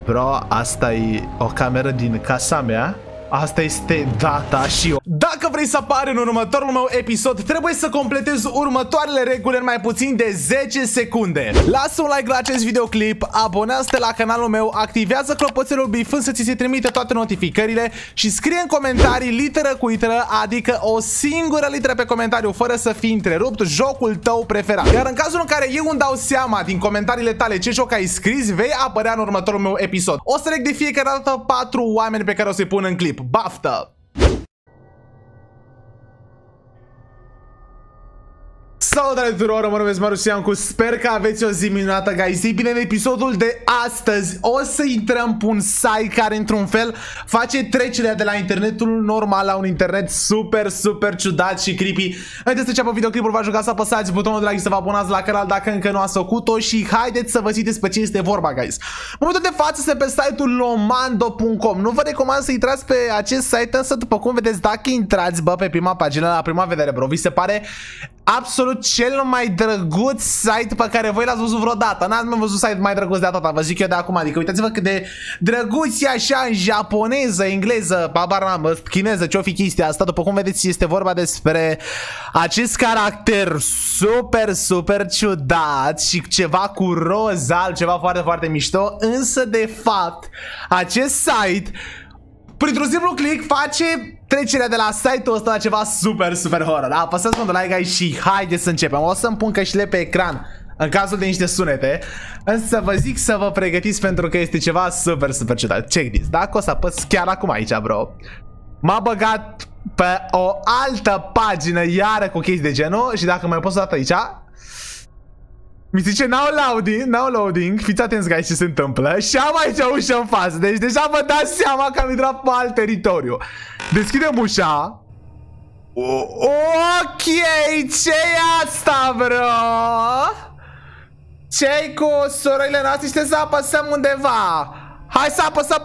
Bro, asta e o cameră din casa mea. Asta este data și eu. Dacă vrei să apari în următorul meu episod, trebuie să completezi următoarele reguli în mai puțin de 10 secunde. Lasă un like la acest videoclip, abonează-te la canalul meu, activează clopoțelul bifând să ți se trimite toate notificările și scrie în comentarii literă cu literă, adică o singură literă pe comentariu fără să fii întrerupt, jocul tău preferat. Iar în cazul în care eu îmi dau seama din comentariile tale ce joc ai scris, vei apărea în următorul meu episod. O să leg de fiecare dată 4 oameni pe care o să-i pun în clip. Baftă! Salutare tuturor, mă numesc Marușiancu, sper că aveți o zi minunată, guys. Ei bine, în episodul de astăzi o să intrăm pe un site care într-un fel face trecerea de la internetul normal la un internet super ciudat și creepy. Haideți să începem videoclipul, vă ajunga să apăsați butonul de like, să vă abonați la canal dacă încă nu ați făcut-o și haideți să vă ziceți pe ce este vorba, guys. În momentul de față este pe site-ul lomando.com. Nu vă recomand să intrați pe acest site, însă după cum vedeți, dacă intrați, bă, pe prima pagină, la prima vedere, bro, vi se pare absolut cel mai drăguț site pe care voi l-ați văzut vreodată. N-ați mai văzut site mai drăguț de atâta, vă zic eu de acum. Adică uitați-vă cât de drăguț e așa în japoneză, engleză, chineză, ce-o fi chestia asta. După cum vedeți, este vorba despre acest caracter super ciudat și ceva cu roz alb, ceva foarte mișto. Însă de fapt acest site printr-un simplu click face trecerea de la site-ul ăsta la ceva super horror. Apăsați un like, guys, și haideți să începem. O să-mi pun căștile pe ecran în cazul de niște sunete, însă vă zic să vă pregătiți pentru că este ceva super ciudat. Check this. Dacă o să apăs chiar acum aici, bro, m-a băgat pe o altă pagină iară cu chestii de genul. Și dacă mai apăs o dată aici, mi zice now loading. Fiți atenți, guys, ce se întâmplă. Și am aici o ușă în față. Deci deja vă dați seama că am intrat pe alt teritoriu. Deschidem ușa. Ok, ce-i asta, bro? Ce-i cu surorile noastre? Știi să apăsăm undeva. Hai să apăsăm.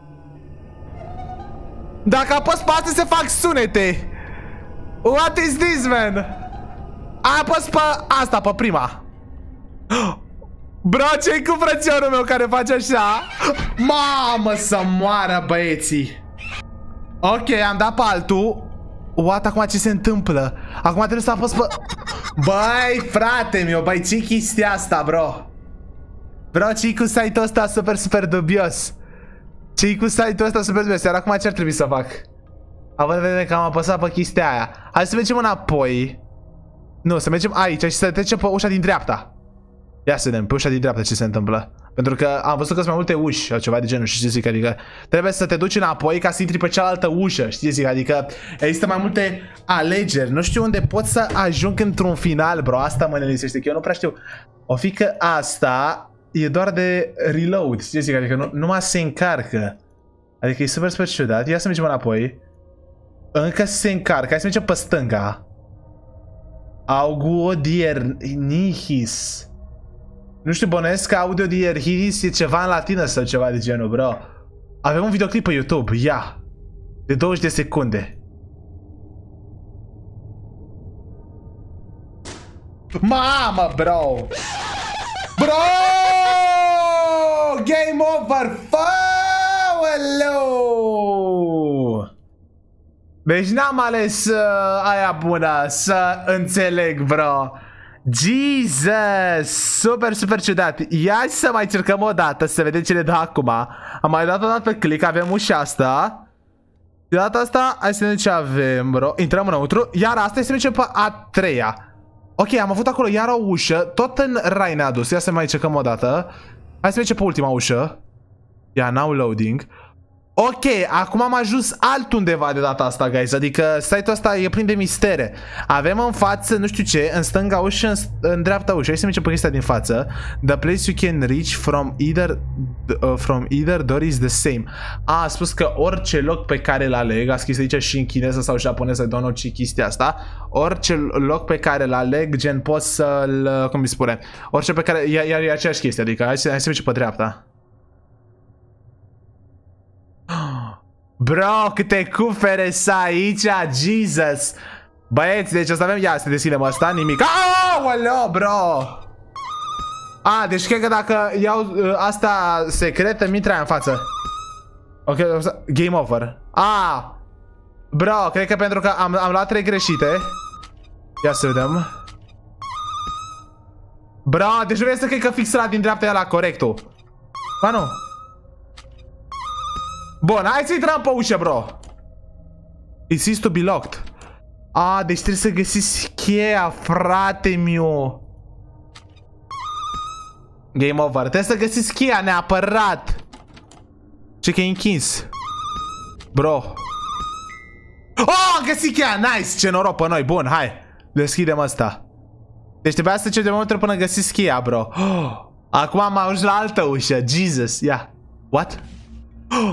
Dacă apăs pe astea se fac sunete. What is this, man? Apăs pe asta, pe prima. Bro, ce-i cu frățiorul meu care face așa? Mamă, să moară băieții. Ok, am dat pe altul. What, acum ce se întâmplă? Acum trebuie să apăs pe... Băi, frate meu, băi, ce-i chestia asta, bro? Bro, ce-i cu site-ul ăsta super dubios? Ce-i cu site-ul ăsta super dubios? Iar acum ce ar trebui să fac? Având în vedere că am apăsat pe chestia aia. Hai să mergem înapoi. Nu, să mergem aici și să trecem pe ușa din dreapta. Ia să vedem, pe ușa din dreapta ce se întâmplă. Pentru că am văzut că sunt mai multe uși sau ceva de genul, știi ce zic, adică trebuie să te duci înapoi ca să intri pe cealaltă ușă, știi ce zic, adică există mai multe alegeri. Nu știu unde pot să ajung într-un final, bro, asta mă nelinisește, că eu nu prea știu. O fi că asta e doar de reload, știi ce zic, adică nu numai se încarcă. Adică e super ciudat. Ia să mergem înapoi. Încă se încarcă, hai să mergem pe stânga. Audio dierhis. Nu știu, bănuiesc că audio dierhis e ceva în latină sau ceva de genul, bro. Avem un videoclip pe YouTube, ia. De 20 de secunde. Mamă, bro. Bro! Game over! Follow! Deci n-am ales aia bună, să înțeleg, bro. Jesus! Super ciudat. Ia să mai încercăm o dată, să vedem ce ne dă acum. Am mai dat o dată pe click, avem ușa asta. De data asta, hai să vedem ce avem, bro. Intrăm înăuntru, iar asta să mergem pe a treia. Ok, am avut acolo iar o ușă, tot în rai ne-a dus. Ia să mai încercăm o dată. Hai să mergem pe ultima ușă. Ia, now loading. Ok, acum am ajuns altundeva de data asta, guys. Adică site-ul ăsta e plin de mistere. Avem în față, nu știu ce, în stânga ușă, în dreapta ușă. Hai să mergem pe chestia din față. The place you can reach from either door is the same. A spus că orice loc pe care îl aleg, a scris aici și în chineză sau japoneză, don't know ce chestia asta. Orice loc pe care îl aleg, gen pot să-l, cum îi spune, orice pe care, e aceeași chestie, adică hai să mergem pe dreapta. Bro, câte cufere să aici, Jesus. Băieți, deci o să avem, ia să deschidem asta, nimic. Aoleo, bro. A, deci cred că dacă iau asta secretă, mi intră în față. Ok, game over. A, bro, cred că pentru că am luat 3 greșite. Ia să vedem. Bro, deci vrei să cred că fix ăla din dreapta e ăla corectul. Ba nu. Bun, hai să intrăm pe ușă, bro. It seems to be locked. A, deci trebuie să găsiți cheia, frate miu. Game over. Trebuie să găsiți cheia neapărat. Ce că e închis. Bro. Oh, am găsit cheia, nice. Ce noroc pe noi, bun, hai. Deschidem asta. Deci trebuia să ce de multe până găsiți cheia, bro. Oh, acum am ajuns la altă ușă, Jesus, ia. What? Oh.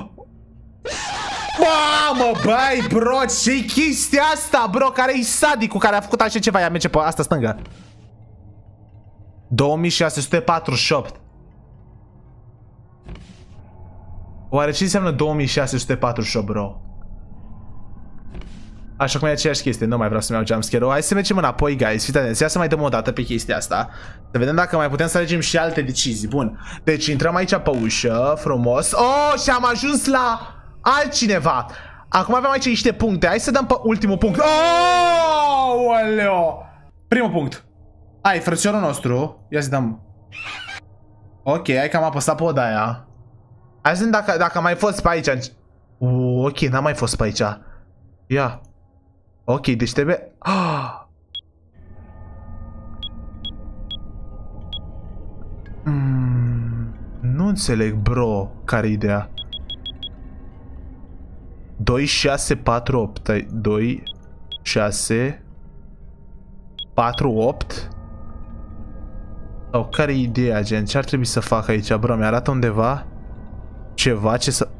Mamă, băi, bro, ce-i chestia asta, bro? Care-i sadicul care a făcut așa ceva? Ia merge pe asta stângă. 2648. Oare ce înseamnă 2648, bro? Așa cum e aceeași chestie, nu mai vreau să-mi iau jumpscare-ul. Hai să mergem înapoi, guys, fiți atenți, ia să mai dăm o dată pe chestia asta. Să vedem dacă mai putem să alegem și alte decizii. Bun, deci intrăm aici pe ușă, frumos. Oh, și am ajuns la altcineva. Acum avem aici niște puncte, hai să dăm pe ultimul punct. Oh, oleo. Primul punct. Hai, frățiorul nostru. Ia să dăm. Ok, hai că am apăsat pe odaia. Hai să vedem dacă am mai fost pe aici. Ok, n-am mai fost pe aici. Ia. Ok, deci trebuie... Nu înțeleg, bro, care-i ideea. 2, 6, 4, 8. 2, 6, 4, 8. Sau care-i ideea, gen? Ce ar trebui să fac aici, bro? Mi-arată undeva ceva ce să...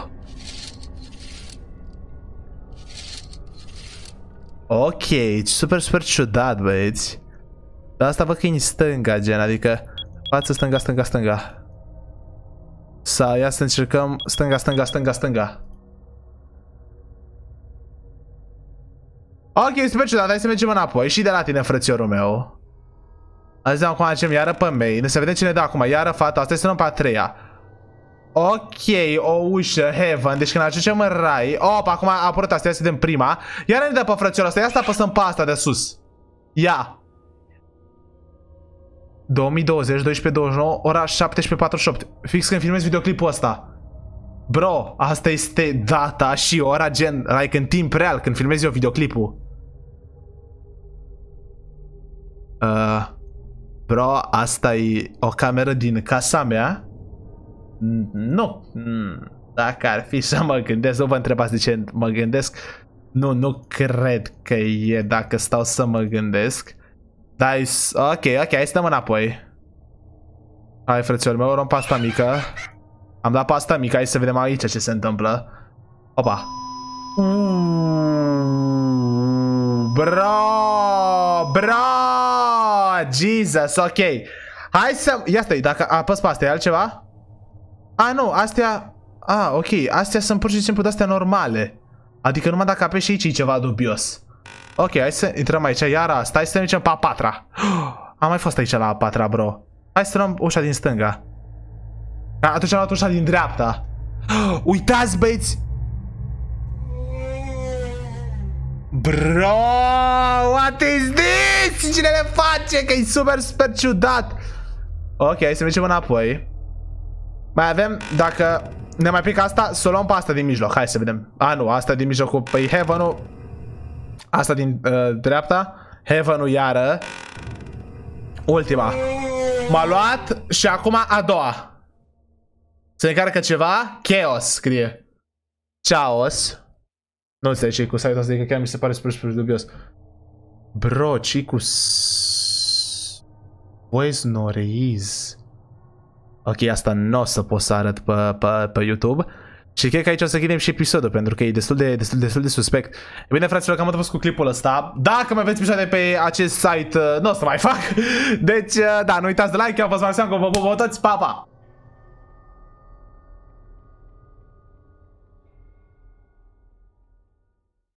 Ok, super ciudat, băieți. Dar asta văd că e în stânga, gen, adică față, stânga, stânga, stânga. Sau ia să încercăm stânga, stânga, stânga, stânga. Ok, super ciudat, hai să mergem înapoi. Și de la tine, frățiorul meu. Hai să vedem acum facem iară pe main. Să vedem ce ne dă acum, iară fata, asta este pe a treia. Ok, o ușă, heaven, deci când ajungem în rai. Oh, acum a apărut asta, ia să vedem prima. Iar ne dă pe frățiorul ăsta, ia să apăsăm pe asta de sus. Ia 2020, 12:29, ora 17:48. Fix când filmez videoclipul ăsta. Bro, asta este data și ora, gen, like în timp real, când filmez eu videoclipul. Bro, asta e o cameră din casa mea? Nu. Dacă ar fi să mă gândesc, nu vă întrebați de ce mă gândesc. Nu cred că e dacă stau să mă gândesc. Dar ok, hai să dăm înapoi. Hai, frățiorul meu, luăm pasta mică. Am dat pasta mică, hai să vedem aici ce se întâmplă. Opa. Bro, Jesus, ok. Hai să, ia stai, dacă apăs pe asta, e altceva? Nu, astea, ok, astea sunt pur și simplu de-astea normale. Adică numai dacă apeși aici e ceva dubios. Ok, hai să intrăm aici, iar asta, hai să mergem pe a patra. Am mai fost aici la a patra, bro. Hai să luăm ușa din stânga. Atunci am luat ușa din dreapta. Uitați, băieți. Bro, what is this? Cine le face? Că e super ciudat. Ok, hai să mergem înapoi. Mai avem, dacă ne mai pică asta, să o luăm pe asta din mijloc. Hai să vedem. Nu, asta din mijlocul, păi heaven-ul. Asta din dreapta. Heaven-ul iară. Ultima. M-a luat și acum a doua. Se încarcă ceva. Chaos scrie. Chaos. Nu înțeleg ce-i cu site-ul ăsta, că chiar mi se pare super dubios. Bro, ce-i cu... Voice no reis. Ok, asta nu o să pot să arăt pe YouTube. Și cred că aici o să închidem și episodul, pentru că e destul de suspect. E bine, fraților, că am fost cu clipul ăsta. Dacă mai aveți episoade pe acest site, nu o să mai fac. Deci, da, nu uitați de like, eu am fost Marcian, vă pup toți, pa, pa!